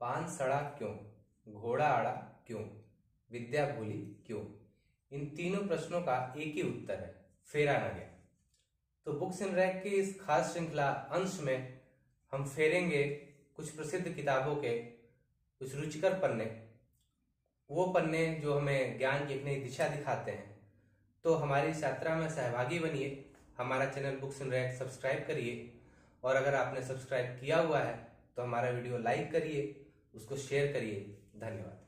पान सड़ा क्यों, घोड़ा आड़ा क्यों, विद्या भूली क्यों। इन तीनों प्रश्नों का एक ही उत्तर है, फेरा न गया। तो बुक्स इन रैक की इस खास श्रृंखला अंश में हम फेरेंगे कुछ प्रसिद्ध किताबों के कुछ रुचिकर पन्ने, वो पन्ने जो हमें ज्ञान की एक नई दिशा दिखाते हैं। तो हमारी इस यात्रा में सहभागी बनिए। हमारा channel Books in Rack subscribe करिए, और अगर आपने सब्सक्राइब किया हुआ है तो हमारा वीडियो लाइक करिए, उसको शेयर करिए। धन्यवाद।